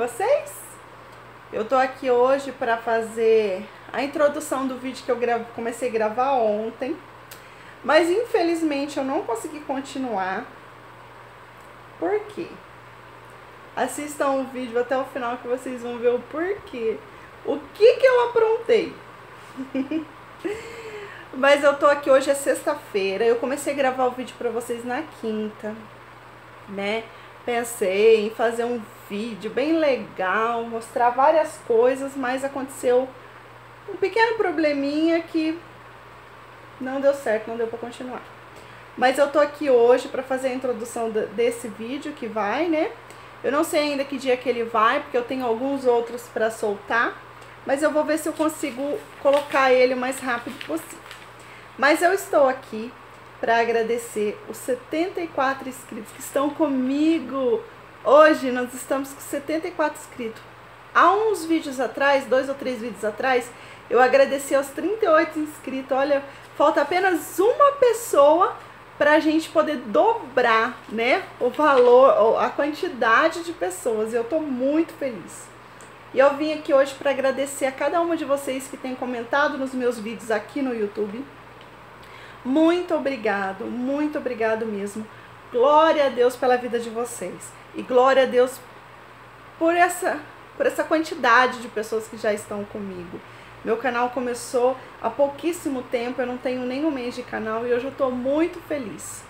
vocês? Eu tô aqui hoje para fazer a introdução do vídeo que eu comecei a gravar ontem, mas infelizmente eu não consegui continuar. Por quê? Assistam o vídeo até o final que vocês vão ver o porquê. O que eu aprontei. Mas eu tô aqui hoje, é sexta-feira. Eu comecei a gravar o vídeo pra vocês na quinta, né? Pensei em fazer um vídeo bem legal, mostrar várias coisas, mas aconteceu um pequeno probleminha que não deu certo, não deu pra continuar. Mas eu tô aqui hoje pra fazer a introdução desse vídeo que vai, né? Eu não sei ainda que dia que ele vai, porque eu tenho alguns outros pra soltar, mas eu vou ver se eu consigo colocar ele o mais rápido possível. Mas eu estou aqui para agradecer os 74 inscritos que estão comigo. Hoje nós estamos com 74 inscritos. Há uns vídeos atrás, 2 ou 3 vídeos atrás, eu agradeci aos 38 inscritos. Olha, falta apenas uma pessoa para a gente poder dobrar, né, o valor, a quantidade de pessoas. Eu estou muito feliz. E eu vim aqui hoje para agradecer a cada uma de vocês que tem comentado nos meus vídeos aqui no YouTube. Muito obrigado mesmo. Glória a Deus pela vida de vocês. E glória a Deus por essa quantidade de pessoas que já estão comigo. Meu canal começou há pouquíssimo tempo, eu não tenho nem um mês de canal e hoje eu estou muito feliz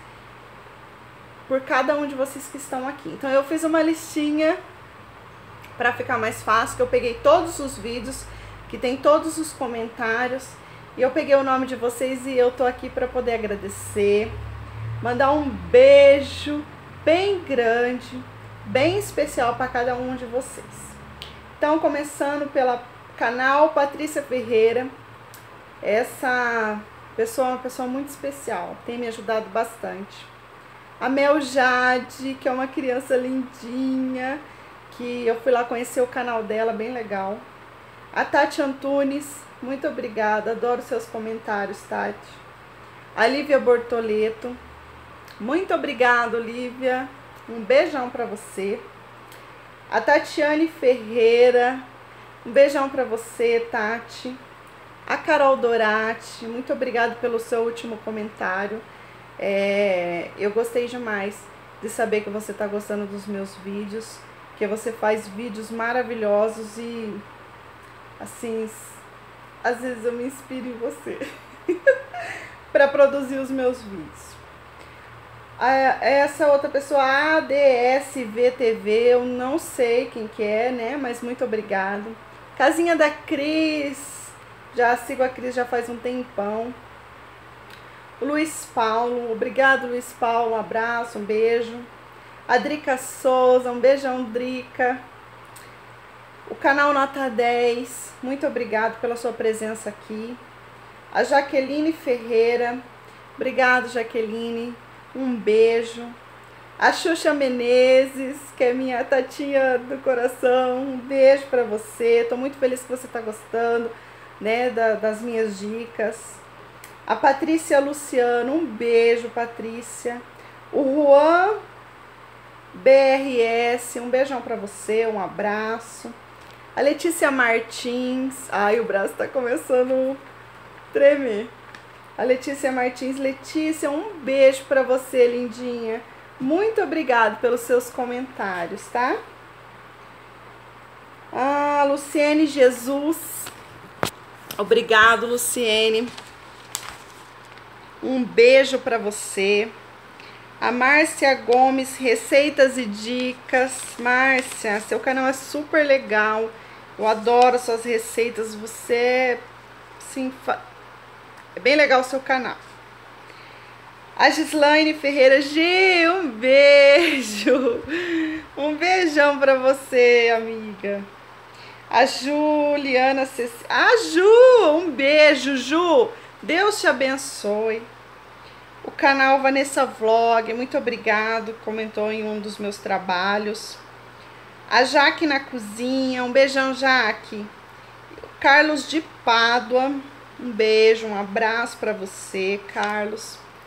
por cada um de vocês que estão aqui. Então eu fiz uma listinha para ficar mais fácil, que eu peguei todos os vídeos, que tem todos os comentários. E eu peguei o nome de vocês e eu tô aqui para poder agradecer, mandar um beijo bem grande, bem especial para cada um de vocês. Então, começando pelo canal Patrícia Ferreira, essa pessoa é uma pessoa muito especial, tem me ajudado bastante. A Mel Jade, que é uma criança lindinha, que eu fui lá conhecer o canal dela, bem legal. A Tati Antunes, muito obrigada, adoro seus comentários, Tati. A Lívia Bortoleto, muito obrigada, Lívia, um beijão pra você. A Tatiane Ferreira, um beijão pra você, Tati. A Carol Dorati, muito obrigada pelo seu último comentário. Eu gostei demais de saber que você tá gostando dos meus vídeos, que você faz vídeos maravilhosos e, assim, às vezes eu me inspiro em você para produzir os meus vídeos. Essa outra pessoa, ADSVTV, eu não sei quem que é, né? Mas muito obrigado. Casinha da Cris, já sigo a Cris já faz um tempão. O Luiz Paulo, obrigado Luiz Paulo, um abraço, um beijo. A Drica Souza, um beijão, Drica. O canal Nota 10, muito obrigado pela sua presença aqui. A Jaqueline Ferreira, obrigado Jaqueline, um beijo. A Xuxa Menezes, que é minha tatinha do coração, um beijo para você. Tô muito feliz que você tá gostando, né, das minhas dicas. A Patrícia Luciano, um beijo, Patrícia. O Juan BRS, um beijão para você, um abraço. A Letícia Martins, ai, o braço tá começando a tremer. A Letícia Martins, Letícia, um beijo pra você, lindinha. Muito obrigado pelos seus comentários, tá? Ah, Luciene Jesus, obrigado, Luciene. Um beijo pra você. A Márcia Gomes, receitas e dicas. Márcia, seu canal é super legal. Eu adoro suas receitas. Você, sim, é bem legal o seu canal. A Gislaine Ferreira, Gi, um beijo. Um beijão pra você, amiga. A Juliana Cecília. Ah, Ju, um beijo, Ju. Deus te abençoe. O canal Vanessa Vlog, muito obrigado, comentou em um dos meus trabalhos. A Jaque na Cozinha, um beijão, Jaque. O Carlos de Pádua, um beijo, um abraço para você, Carlos.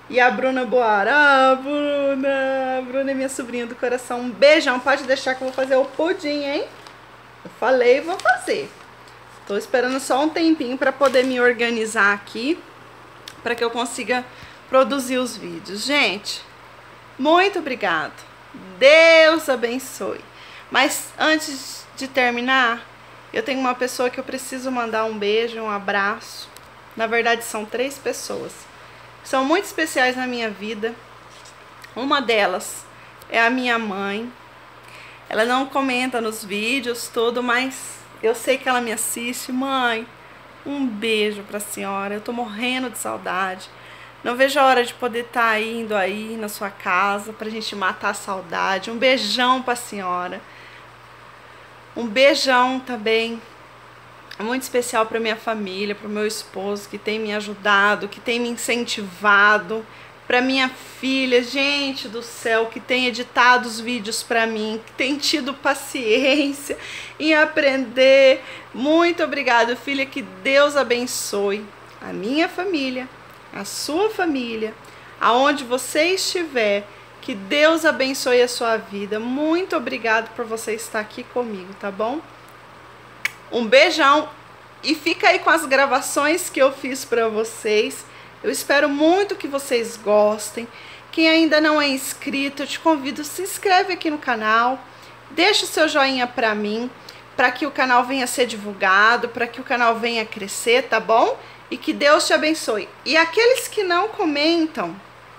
E a Bruna Boara. Ah, Bruna! A Bruna é minha sobrinha do coração. Um beijão. Pode deixar que eu vou fazer o pudim, hein? Eu falei e vou fazer. Tô esperando só um tempinho para poder me organizar aqui, para que eu consiga produzir os vídeos. Gente, muito obrigado. Deus abençoe. Mas antes de terminar, eu tenho uma pessoa que eu preciso mandar um beijo, um abraço. Na verdade, são 3 pessoas que são muito especiais na minha vida. Uma delas é a minha mãe. Ela não comenta nos vídeos tudo, mas eu sei que ela me assiste. Mãe, um beijo pra senhora. Eu tô morrendo de saudade. Não vejo a hora de poder estar indo aí na sua casa pra gente matar a saudade. Um beijão pra senhora. Um beijão também muito especial pra minha família, pro meu esposo, que tem me ajudado, que tem me incentivado. Pra minha filha, gente do céu, que tem editado os vídeos pra mim, que tem tido paciência em aprender. Muito obrigada, filha, que Deus abençoe a minha família, a sua família, aonde você estiver, que Deus abençoe a sua vida. Muito obrigado por você estar aqui comigo, tá bom? Um beijão e fica aí com as gravações que eu fiz pra vocês. Eu espero muito que vocês gostem. Quem ainda não é inscrito, eu te convido, se inscreve aqui no canal, deixa o seu joinha pra mim, para que o canal venha a ser divulgado, para que o canal venha a crescer, tá bom? E que Deus te abençoe. E aqueles que não comentam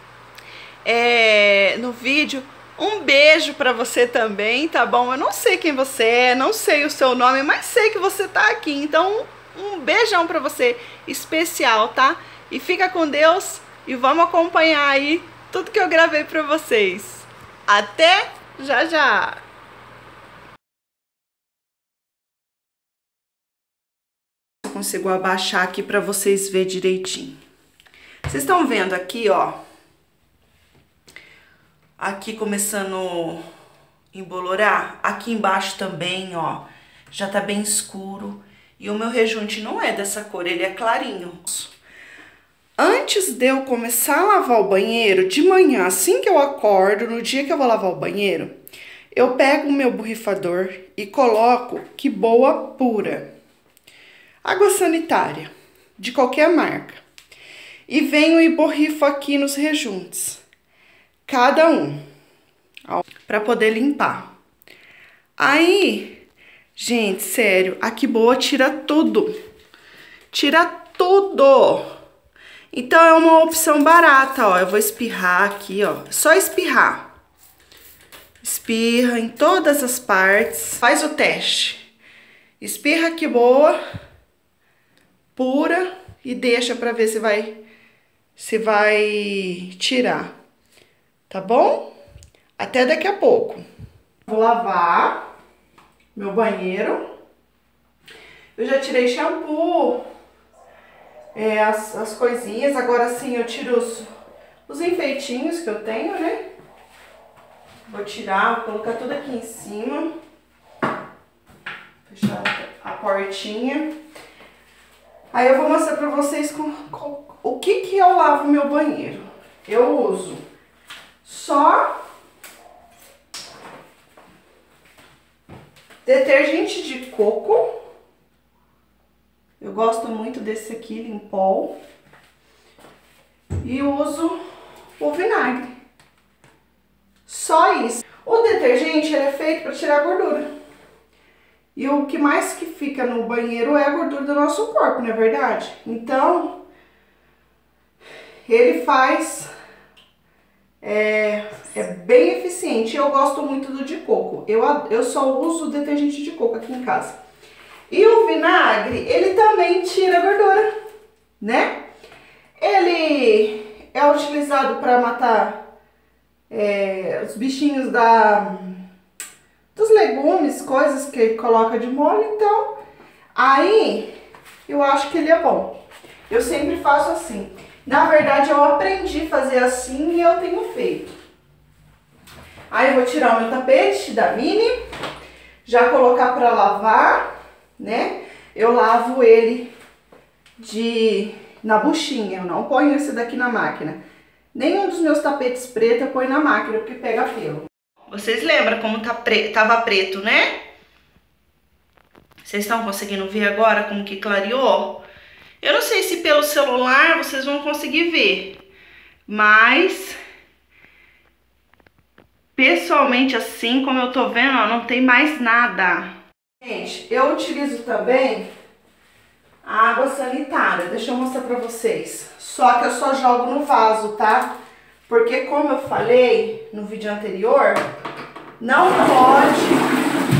no vídeo, um beijo pra você também, tá bom? Eu não sei quem você é, não sei o seu nome, mas sei que você tá aqui. Então, um beijão pra você especial, tá? E fica com Deus e vamos acompanhar aí tudo que eu gravei pra vocês. Até já já! Eu consigo abaixar aqui pra vocês verem direitinho. Vocês estão vendo aqui, ó. Aqui começando a embolorar. Aqui embaixo também, ó. Já tá bem escuro. E o meu rejunte não é dessa cor, ele é clarinho. Antes de eu começar a lavar o banheiro, de manhã, assim que eu acordo, no dia que eu vou lavar o banheiro, eu pego o meu borrifador e coloco que boa pura. Água sanitária, de qualquer marca. E venho e borrifo aqui nos rejuntes. Cada um. Para poder limpar. Aí, gente, sério, a que boa tira tudo. Tira tudo. Então, é uma opção barata, ó. Eu vou espirrar aqui, ó. Só espirrar. Espirra em todas as partes. Faz o teste. Espirra que boa. Pura. E deixa pra ver se vai tirar. Tá bom? Até daqui a pouco. Vou lavar meu banheiro. Eu já tirei shampoo. As coisinhas, agora sim eu tiro os enfeitinhos que eu tenho, né? Vou tirar, vou colocar tudo aqui em cima. Fechar a portinha. Aí eu vou mostrar pra vocês o que eu lavo meu banheiro. Eu uso só detergente de coco. Eu gosto muito desse aqui, Limpol. E uso o vinagre. Só isso. O detergente ele é feito para tirar a gordura. E o que mais que fica no banheiro é a gordura do nosso corpo, não é verdade? Então, ele faz... É bem eficiente. Eu gosto muito do de coco. Eu só uso o detergente de coco aqui em casa. E o vinagre, ele também tira a gordura, né? Ele é utilizado para matar os bichinhos dos legumes, coisas que coloca de molho. Então, aí eu acho que ele é bom. Eu sempre faço assim. Na verdade, eu aprendi a fazer assim e eu tenho feito. Aí eu vou tirar o meu tapete da Mini, já colocar para lavar, né? Eu lavo ele na buchinha, eu não ponho esse daqui na máquina. Nenhum dos meus tapetes pretos eu ponho na máquina, porque pega pelo. Vocês lembram como tava preto, né? Vocês estão conseguindo ver agora como que clareou? Eu não sei se pelo celular vocês vão conseguir ver, mas pessoalmente assim como eu tô vendo, ó, não tem mais nada. Gente, eu utilizo também a água sanitária. Deixa eu mostrar pra vocês. Só que eu só jogo no vaso, tá? Porque como eu falei no vídeo anterior, não pode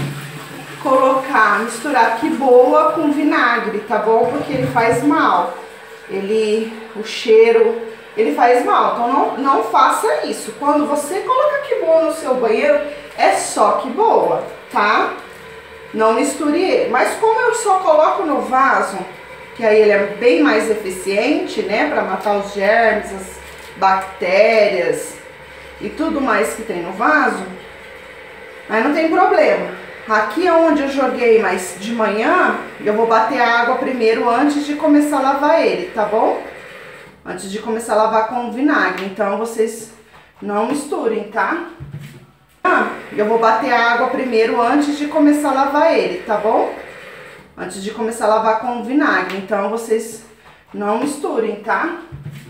misturar quiboa com vinagre, tá bom? Porque ele faz mal. O cheiro, ele faz mal. Então não faça isso. Quando você coloca quiboa no seu banheiro, é só quiboa, tá? Não misture ele. Mas como eu só coloco no vaso, que aí ele é bem mais eficiente, né? Pra matar os germes, as bactérias e tudo mais que tem no vaso, aí não tem problema. Aqui onde eu joguei mais de manhã, eu vou bater a água primeiro antes de começar a lavar ele, tá bom? Antes de começar a lavar com vinagre, então vocês não misturem, tá? Eu vou bater a água primeiro antes de começar a lavar ele, tá bom? Antes de começar a lavar com vinagre, então vocês não misturem, tá?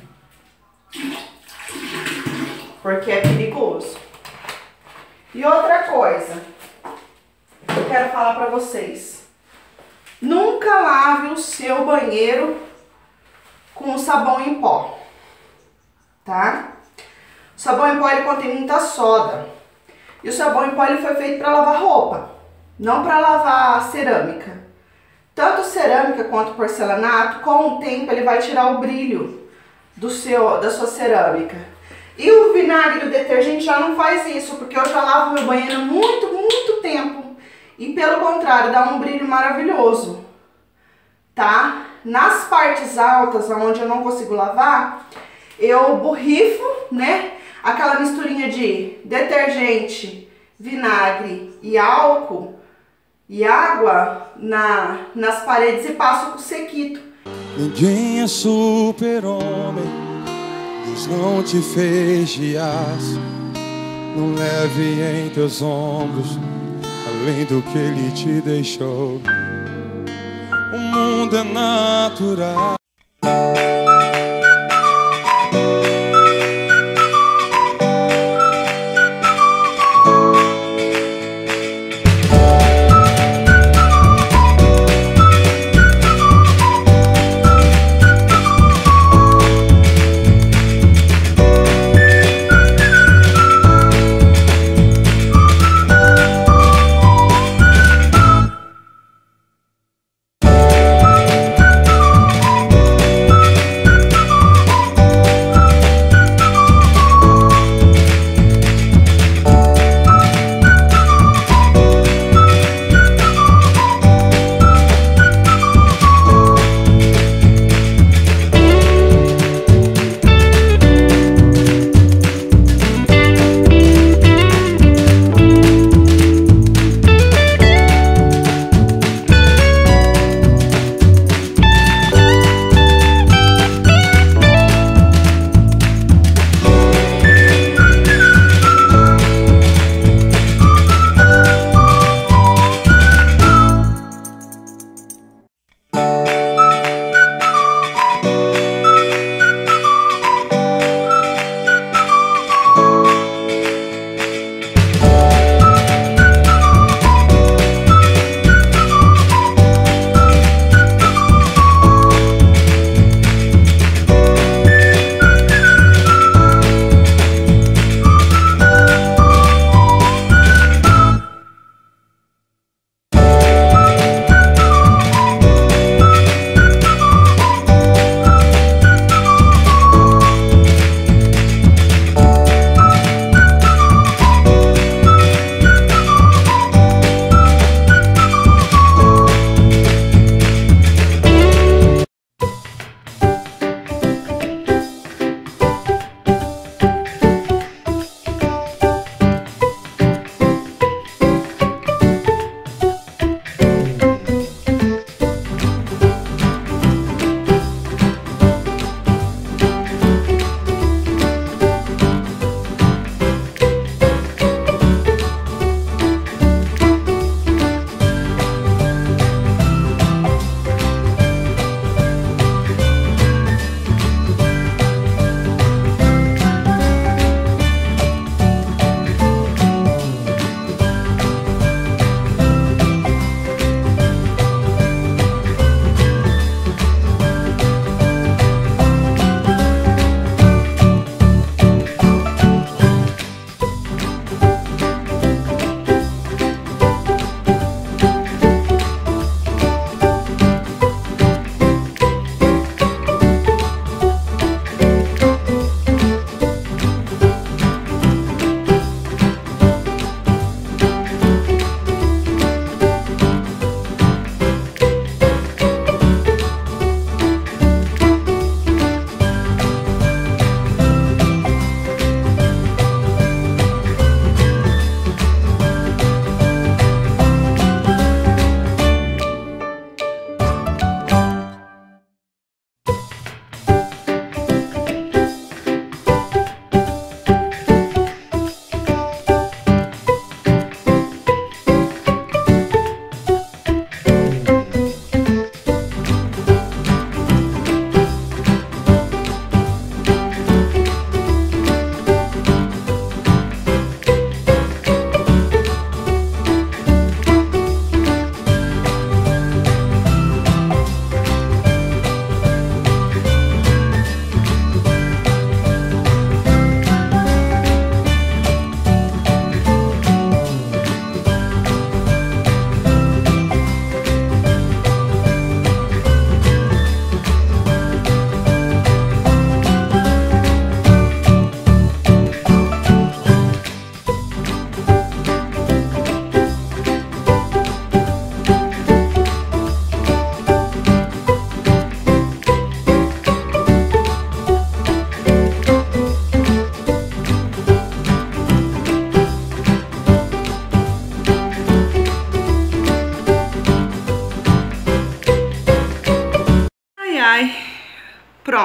Porque é perigoso. E outra coisa, eu quero falar pra vocês. Nunca lave o seu banheiro com sabão em pó, tá? O sabão em pó ele contém muita soda. E o sabão em pó ele foi feito para lavar roupa, não para lavar cerâmica. Tanto cerâmica quanto porcelanato, com o tempo ele vai tirar o brilho da sua cerâmica. E o vinagre do detergente já não faz isso, porque eu já lavo meu banheiro há muito tempo. E pelo contrário, dá um brilho maravilhoso, tá? Nas partes altas, onde eu não consigo lavar, eu borrifo, né? Aquela misturinha de detergente, vinagre e álcool e água nas paredes e passo com sequito. Ninguém é super-homem, Deus não te fez de aço. Não leve em teus ombros além do que Ele te deixou. O mundo é natural.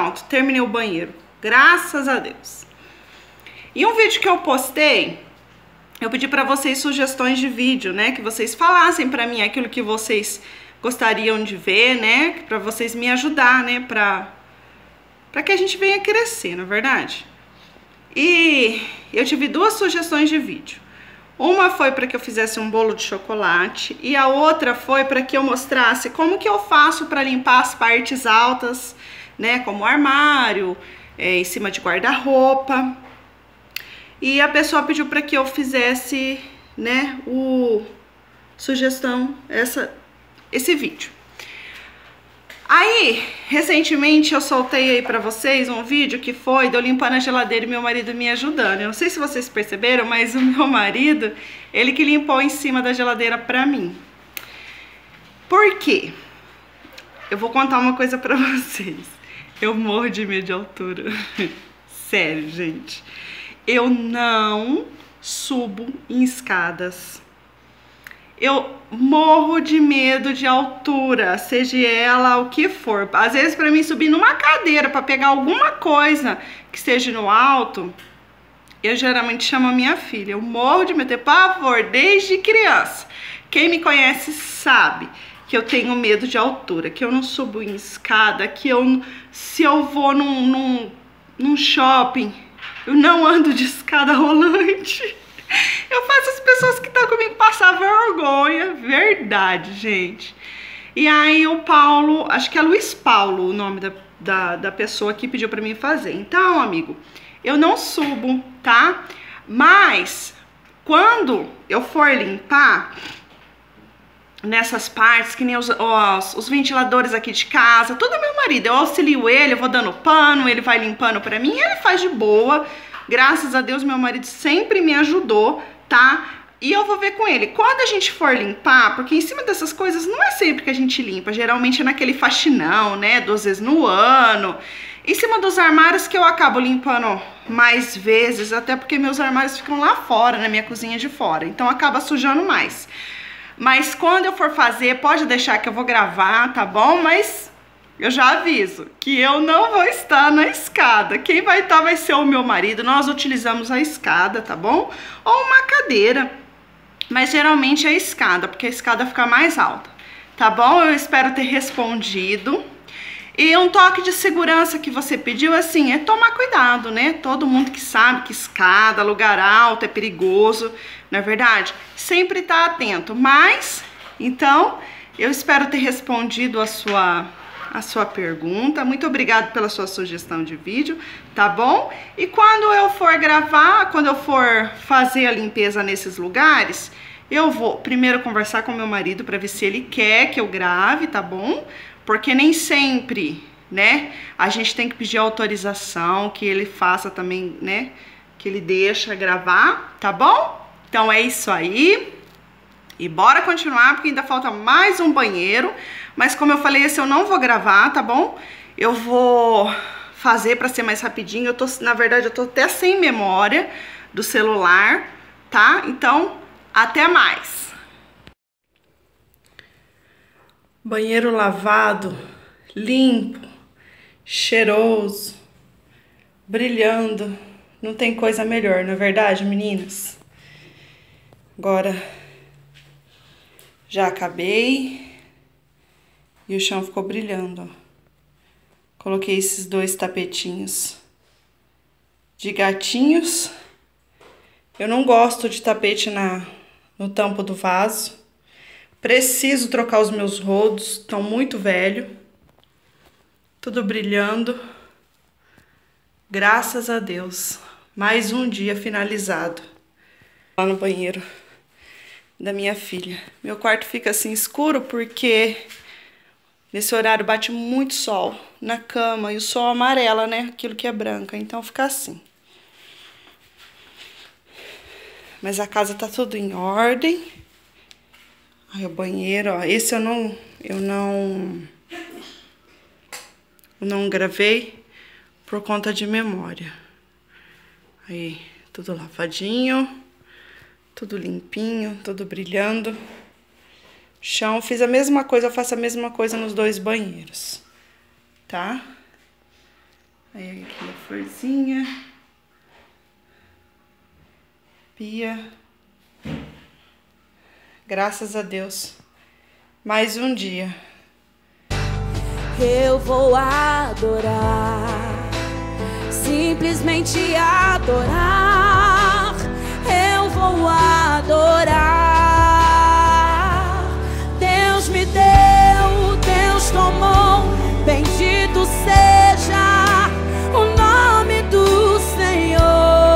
pronto, terminei o banheiro. Graças a Deus. E um vídeo que eu postei, eu pedi pra vocês sugestões de vídeo, né? Que vocês falassem pra mim aquilo que vocês gostariam de ver, né? Pra vocês me ajudar, né? Pra que a gente venha crescer, não é verdade? E eu tive 2 sugestões de vídeo. Uma foi para que eu fizesse um bolo de chocolate e a outra foi para que eu mostrasse como que eu faço para limpar as partes altas, né, como o armário, em cima de guarda-roupa. E a pessoa pediu para que eu fizesse, né, esse vídeo. Aí, recentemente eu soltei aí pra vocês um vídeo que foi de eu limpando a geladeira e meu marido me ajudando. Eu não sei se vocês perceberam, mas o meu marido, ele que limpou em cima da geladeira pra mim. Por quê? Eu vou contar uma coisa pra vocês. Eu morro de medo de altura. Sério, gente. Eu não subo em escadas. Eu morro de medo de altura, seja ela o que for. Às vezes, para mim, subir numa cadeira para pegar alguma coisa que esteja no alto, eu geralmente chamo a minha filha. Eu morro de medo, pavor, desde criança. Quem me conhece sabe que eu tenho medo de altura, que eu não subo em escada, que se eu vou num shopping, eu não ando de escada rolante. Eu faço as pessoas que estão comigo passar vergonha, verdade, gente. E aí o Paulo, acho que é Luiz Paulo o nome da pessoa que pediu pra mim fazer. Então, amigo, eu não subo, tá? Mas, quando eu for limpar nessas partes, que nem os ventiladores aqui de casa, tudo é meu marido. Eu auxilio ele, eu vou dando pano, ele vai limpando pra mim, ele faz de boa. Graças a Deus, meu marido sempre me ajudou, tá? E eu vou ver com ele. Quando a gente for limpar, porque em cima dessas coisas não é sempre que a gente limpa. Geralmente é naquele faxinão, né? 2 vezes no ano. Em cima dos armários que eu acabo limpando mais vezes, até porque meus armários ficam lá fora, na minha cozinha de fora. Então acaba sujando mais. Mas quando eu for fazer, pode deixar que eu vou gravar, tá bom? Mas eu já aviso que eu não vou estar na escada. Quem vai estar vai ser o meu marido. Nós utilizamos a escada, tá bom? Ou uma cadeira. Mas geralmente é a escada, porque a escada fica mais alta. Tá bom? Eu espero ter respondido. E um toque de segurança que você pediu, assim, é tomar cuidado, né? Todo mundo que sabe que escada, lugar alto é perigoso, não é verdade? Sempre tá atento. Mas, então, eu espero ter respondido a sua pergunta. Muito obrigada pela sua sugestão de vídeo, tá bom? E quando eu for gravar, quando eu for fazer a limpeza nesses lugares, eu vou primeiro conversar com meu marido para ver se ele quer que eu grave, tá bom? Porque nem sempre, né, a gente tem que pedir autorização, que ele faça também, né, que ele deixa gravar, tá bom? Então é isso aí. E bora continuar, porque ainda falta mais um banheiro. Mas como eu falei, esse eu não vou gravar, tá bom? Eu vou fazer pra ser mais rapidinho. Na verdade, eu tô até sem memória do celular, tá? Então, até mais. Banheiro lavado, limpo, cheiroso, brilhando. Não tem coisa melhor, não é verdade, meninas? Agora já acabei e o chão ficou brilhando, ó. Coloquei esses 2 tapetinhos de gatinhos. Eu não gosto de tapete no tampo do vaso. Preciso trocar os meus rodos, estão muito velhos. Tudo brilhando. Graças a Deus. Mais um dia finalizado. Lá no banheiro da minha filha. Meu quarto fica assim escuro porque nesse horário bate muito sol na cama e o sol amarela, né? Aquilo que é branca, então fica assim. Mas a casa tá tudo em ordem. Aí o banheiro, ó, esse eu não gravei por conta de memória. Aí, tudo lavadinho, tudo limpinho, tudo brilhando. Chão, fiz a mesma coisa, eu faço a mesma coisa nos 2 banheiros, tá? Aí aqui a florzinha. Pia. Graças a Deus. Mais um dia. Eu vou adorar, simplesmente adorar. Eu vou adorar. Deus me deu, Deus tomou. Bendito seja o nome do Senhor.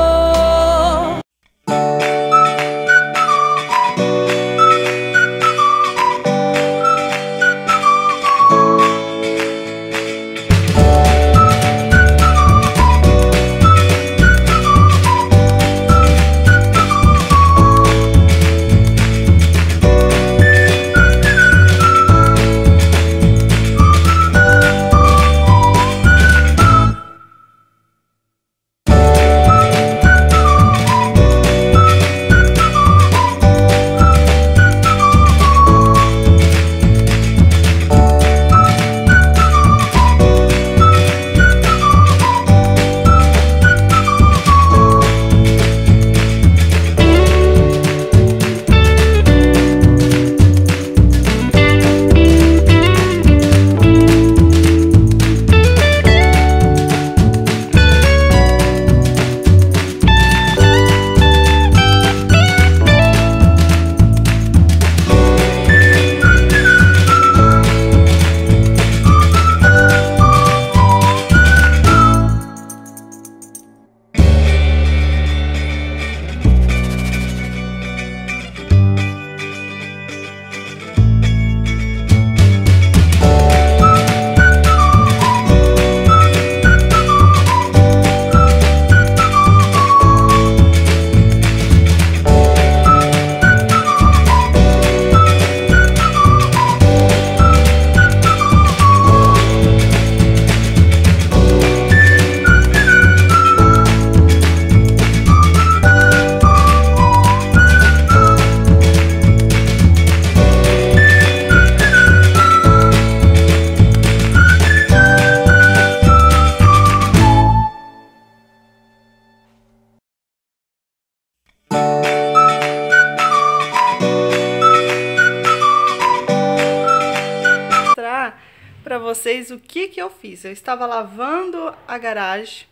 Para vocês o que eu fiz. Eu estava lavando a garagem,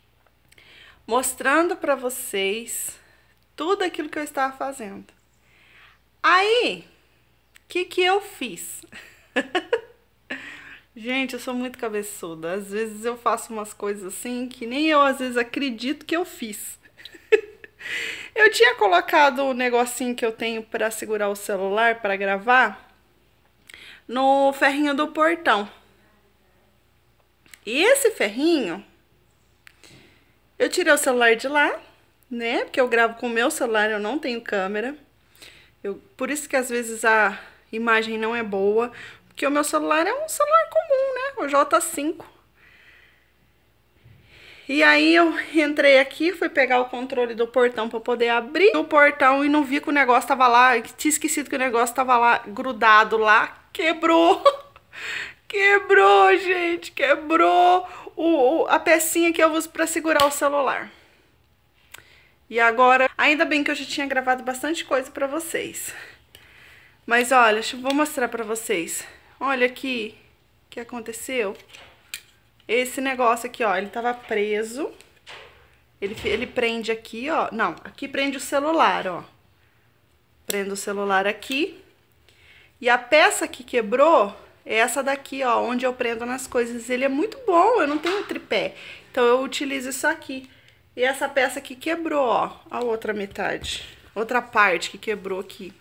mostrando para vocês tudo aquilo que eu estava fazendo. Aí, o que eu fiz? Gente, eu sou muito cabeçuda. Às vezes eu faço umas coisas assim que nem eu às vezes acredito que eu fiz. Eu tinha colocado o negocinho que eu tenho para segurar o celular para gravar no ferrinho do portão. E esse ferrinho, eu tirei o celular de lá, né? Porque eu gravo com o meu celular, eu não tenho câmera. Por isso que às vezes a imagem não é boa, porque o meu celular é um celular comum, né? O J5. E aí eu entrei aqui, fui pegar o controle do portão para poder abrir o portão e não vi que o negócio tava lá, tinha esquecido que o negócio tava lá, grudado lá. Quebrou, quebrou, gente, quebrou a pecinha que eu uso para segurar o celular. E agora, ainda bem que eu já tinha gravado bastante coisa para vocês. Mas olha, vou mostrar para vocês. Olha aqui o que aconteceu. Esse negócio aqui, ó, ele tava preso. Ele prende aqui, ó. Não, aqui prende o celular, ó. Prende o celular aqui. E a peça que quebrou é essa daqui, ó, onde eu prendo nas coisas. Ele é muito bom, eu não tenho tripé. Então eu utilizo isso aqui. E essa peça aqui quebrou, ó. A outra metade. Outra parte que quebrou aqui.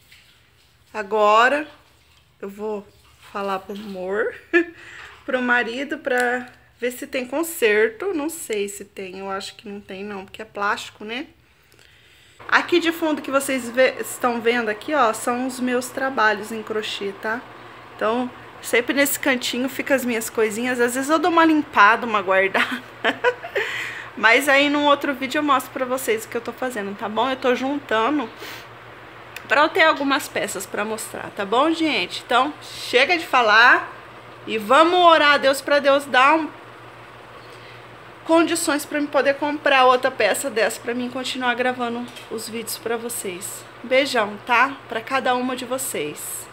Agora eu vou falar pro amor, pro marido, pra ver se tem conserto. Não sei se tem, eu acho que não tem não, porque é plástico, né? Aqui de fundo que vocês estão vendo aqui, ó, são os meus trabalhos em crochê, tá? Então, sempre nesse cantinho fica as minhas coisinhas. Às vezes eu dou uma limpada, uma guardada. Mas aí num outro vídeo eu mostro pra vocês o que eu tô fazendo, tá bom? Eu tô juntando pra eu ter algumas peças pra mostrar, tá bom, gente? Então, chega de falar e vamos orar a Deus pra Deus dar condições para me poder comprar outra peça dessa para mim continuar gravando os vídeos para vocês. Beijão, tá? Para cada uma de vocês.